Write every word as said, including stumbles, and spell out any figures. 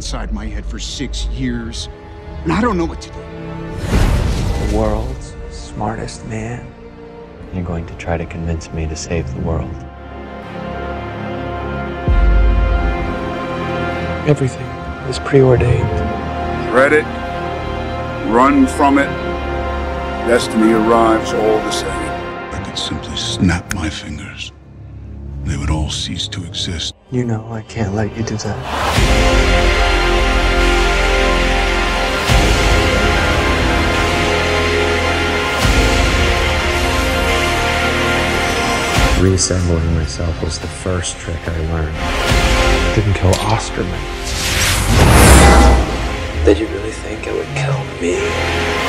inside my head for six years, and I don't know what to do. The world's smartest man. You're going to try to convince me to save the world. Everything is preordained. Dread it, run from it, destiny arrives all the same. I could simply snap my fingers. They would all cease to exist. You know I can't let you do that. Reassembling myself was the first trick I learned. Didn't kill Osterman. Did you really think it would kill me?